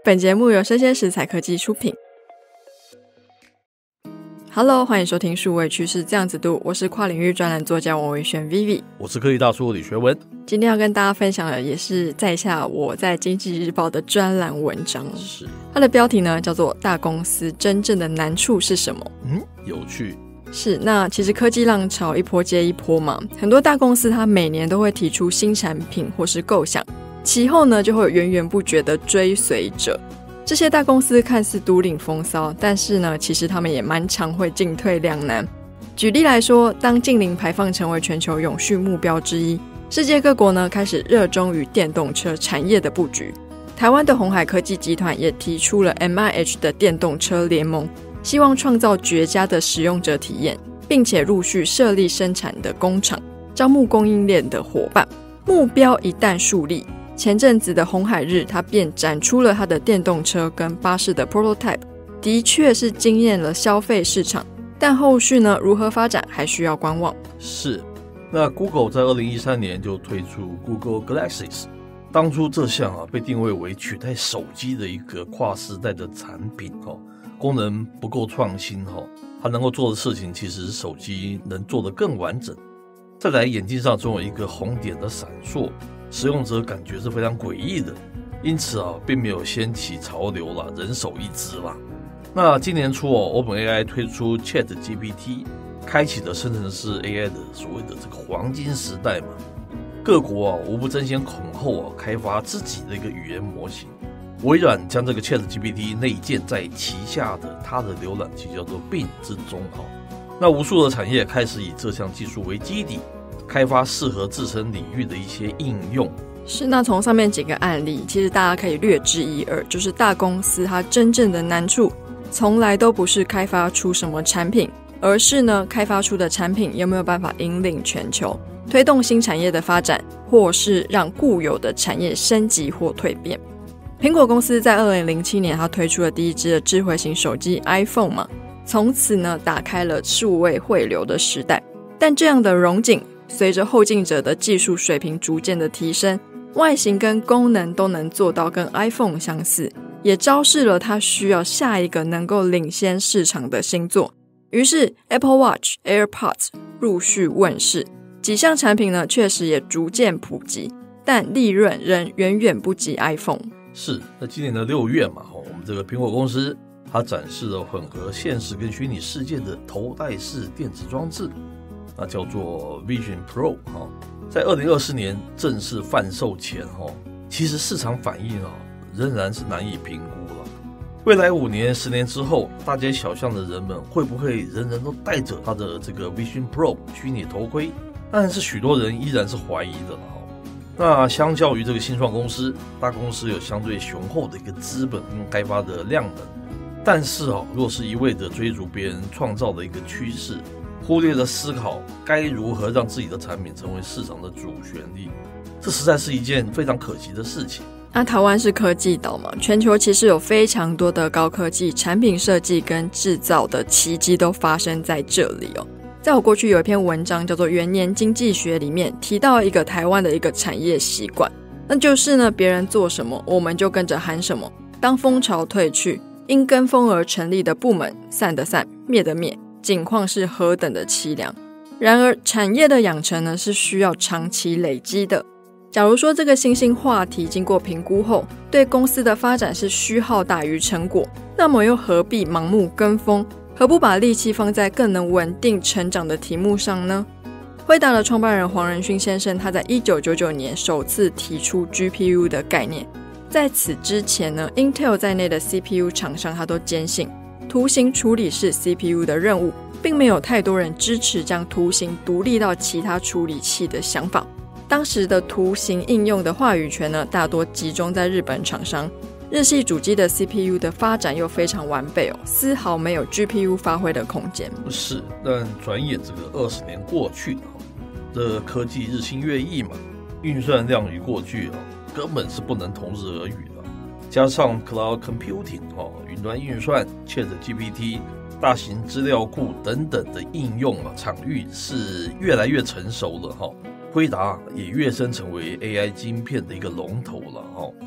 本节目由生鲜食材科技出品。Hello， 欢迎收听数位趋势这样子读，我是跨领域专栏作家王维轩 Vivi， 我是科技大叔李学文。 今天要跟大家分享的也是在下我在经济日报的专栏文章， 是它的标题呢叫做大公司真正的难处是什么？ 有趣。 是，那其实科技浪潮一波接一波嘛，很多大公司它每年都会提出新产品或是构想，其后呢就会有源源不绝的追随者。这些大公司看似独领风骚，但是呢其实他们也蛮常会进退两难。举例来说，当净零排放成为全球永续目标之一，世界各国呢开始热衷于电动车产业的布局。台湾的鸿海科技集团也提出了 MIH 的电动车联盟，希望创造绝佳的使用者体验，并且陆续设立生产的工厂，招募供应链的伙伴。目标一旦树立，前阵子的鸿海日，他便展出了他的电动车跟巴士的 prototype， 的确是惊艳了消费市场，但后续呢如何发展还需要观望。 是，那 Google 在2013年就推出 Google Glasses， 当初这项被定位为取代手机的一个跨时代的产品，功能不够创新，它能够做的事情其实手机能做得更完整。再来，眼镜上总有一个红点的闪烁，使用者感觉是非常诡异的，因此并没有掀起潮流啦，人手一只啦。那今年初OpenAI 推出 ChatGPT， 开启了生成式 AI 的所谓的这个黄金时代嘛。各国无不争先恐后开发自己的一个语言模型。微软将这个 ChatGPT 内建在旗下的它的浏览器叫做 Bing 之中。那无数的产业开始以这项技术为基底，开发适合自身领域的一些应用。 是，那从上面几个案例，其实大家可以略知一二，就是大公司它真正的难处从来都不是开发出什么产品，而是呢开发出的产品有没有办法引领全球，推动新产业的发展，或是让固有的产业升级或蜕变。苹果公司在2007年它推出了第一支的智慧型手机 iPhone 嘛，从此呢打开了数位汇流的时代。但这样的荣景随着后进者的技术水平逐渐的提升，外形跟功能都能做到跟 iPhone 相似，也昭示了它需要下一个能够领先市场的新作。于是 Apple Watch、AirPods 陆续问世，几项产品呢确实也逐渐普及，但利润仍远远不及 iPhone。 是，在今年的6月嘛，我们这个苹果公司它展示了混合现实跟虚拟世界的头戴式电子装置，那叫做 Vision Pro， 在2024年正式贩售前，其实市场反应仍然是难以评估了。未来5年、10年之后，大街小巷的人们会不会人人都戴着他的这个 Vision Pro 虚拟头盔？当然是许多人依然是怀疑的了。那相较于这个新创公司，大公司有相对雄厚的一个资本跟开发的量能，但是若是一味的追逐别人创造的一个趋势，忽略了思考该如何让自己的产品成为市场的主旋律，这实在是一件非常可惜的事情。 那台湾是科技岛嘛，全球其实有非常多的高科技产品设计跟制造的奇迹都发生在这里在我过去有一篇文章叫做《元年经济学》，里面提到一个台湾的一个产业习惯，那就是呢，别人做什么我们就跟着喊什么。当风潮退去，因跟风而成立的部门散的散，灭的灭，境况是何等的凄凉。然而产业的养成呢是需要长期累积的。假如说这个新兴话题经过评估后，对公司的发展是虚耗大于成果，那么又何必盲目跟风？何不把力气放在更能稳定成长的题目上呢？辉达的创办人黄仁勋先生，他在1999年首次提出 GPU 的概念。在此之前呢 Intel 在内的 CPU 厂商他都坚信图形处理是 CPU 的任务，并没有太多人支持将图形独立到其他处理器的想法。当时的图形应用的话语权呢，大多集中在日本厂商。日系主机的 CPU 的发展又非常完备丝毫没有 GPU 发挥的空间。 是，但转眼这个20年过去了，这科技日新月异嘛，运算量与过去根本是不能同日而语的。加上 Cloud Computing 云端运算、ChatGPT、大型资料库等等的应用场域是越来越成熟了辉达也跃升成为 AI 晶片的一个龙头了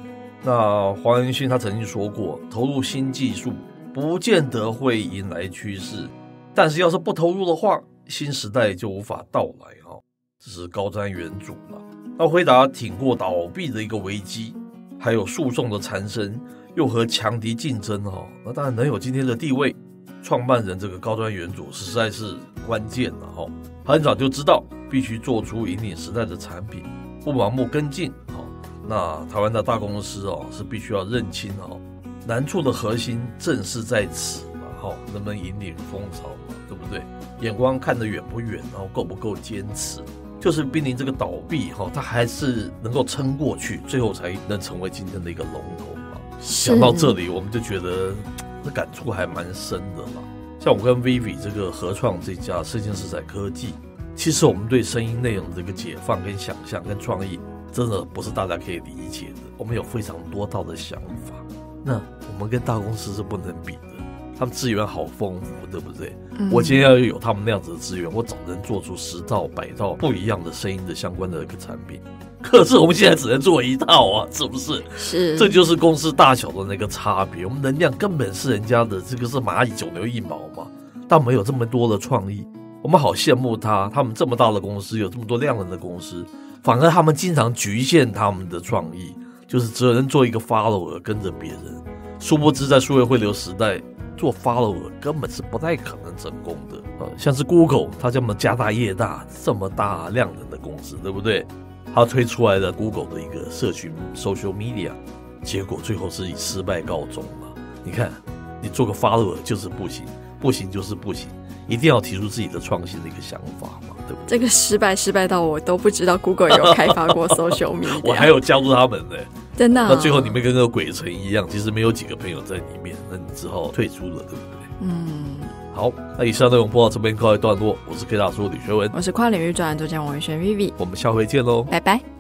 那黄仁勋他曾经说过，投入新技术不见得会迎来趋势，但是要是不投入的话，新时代就无法到来。这是高瞻远瞩了。那辉达挺过倒闭的一个危机，还有诉讼的缠身，又和强敌竞争，那当然能有今天的地位，创办人这个高瞻远瞩实在是关键了。很早就知道必须做出引领时代的产品，不盲目跟进。那台湾的大公司是必须要认清难处的核心正是在此嘛，能不能引领风潮嘛，对不对？眼光看得远不远，然后够不够坚持，就是濒临这个倒闭它还是能够撑过去，最后才能成为今天的一个龙头嘛。讲到这里，我们就觉得这感触还蛮深的啦。像我跟 Vivi 这个合创这家生鲜食材科技，其实我们对声音内容的这个解放跟想象跟创意，真的不是大家可以理解的。我们有非常多套的想法，那我们跟大公司是不能比的，他们资源好丰富，对不对？我今天要有他们那样子的资源，我早能做出10套100套不一样的声音的相关的一个产品。可是我们现在只能做1套啊，是不是？ 是，这就是公司大小的那个差别。我们能量根本是人家的，这个是蚂蚁9牛1毛嘛，但没有这么多的创意，我们好羡慕他们这么大的公司，有这么多量能的公司，反而他们经常局限他们的创意，就是只能做一个 follower 跟着别人。殊不知在数位汇流时代，做 follower 根本是不太可能成功的。像是 Google， 它这么家大业大，这么大量能的公司，对不对？它推出来的 Google 的一个社群 social media， 结果最后是以失败告终了。你看，你做个 follower 就是不行，不行就是不行，一定要提出自己的创新的一个想法嘛，对不对？ 这个失败到我都不知道 Google 有开发过 social media， 我还有加入他们呢， 真的。 那最后你们跟个鬼城一样，其实没有几个朋友在里面，那你只好退出了，对不对？好，那以上内容播到这边告一段落，我是 K 大叔李学文， 我是跨领域专栏作家王宇轩 Vivi， 我们下回见喽， 拜拜。